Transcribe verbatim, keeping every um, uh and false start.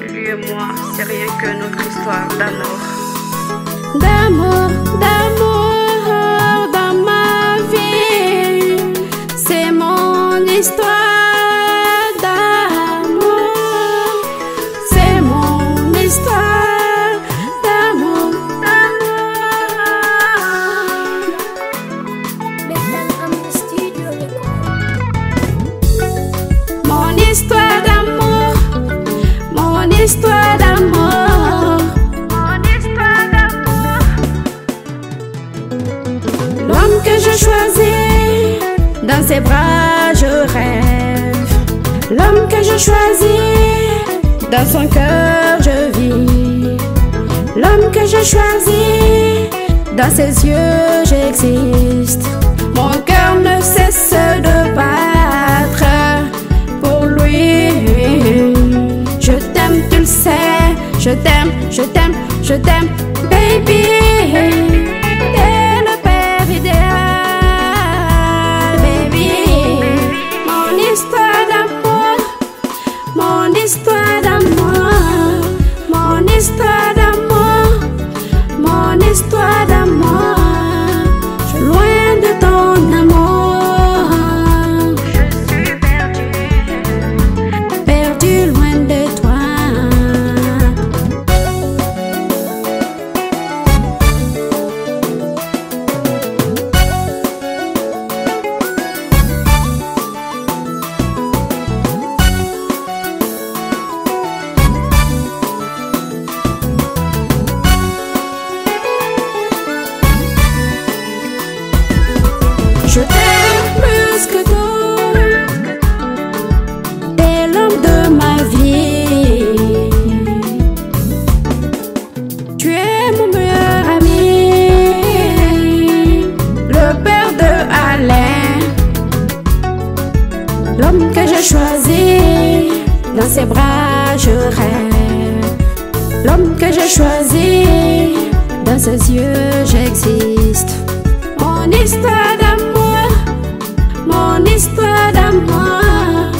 lui et moi, c'est rien que notre histoire d'amour. D'amour, d'amour dans ma vie, c'est mon histoire d'amour, c'est mon histoire d'amour, mon histoire d'amour, mon histoire d'amour, mon histoire d'amour. L'homme que je choisis, dans ses bras je rêve. L'homme que je choisis, dans son cœur je vis. L'homme que je choisis, dans ses yeux j'existe. Mon cœur ne cesse de battre pour lui. Je t'aime, tu le sais, je t'aime, je t'aime, je t'aime, baby. T'es le père idéal, baby. Mon histoire d'amour, mon histoire d'amour, mon histoire d'amour, mon histoire d'amour. Je suis loin de ton amour, Je suis perdue, perdu loin de toi. Je t'aime plus que tout, t'es l'homme de ma vie. Tu es mon meilleur ami, le père de Alain. L'homme que j'ai choisi, dans ses bras je rêve. L'homme que j'ai choisi, dans ses yeux j'existe. Mon histoire d'amour, mon histoire d'amour,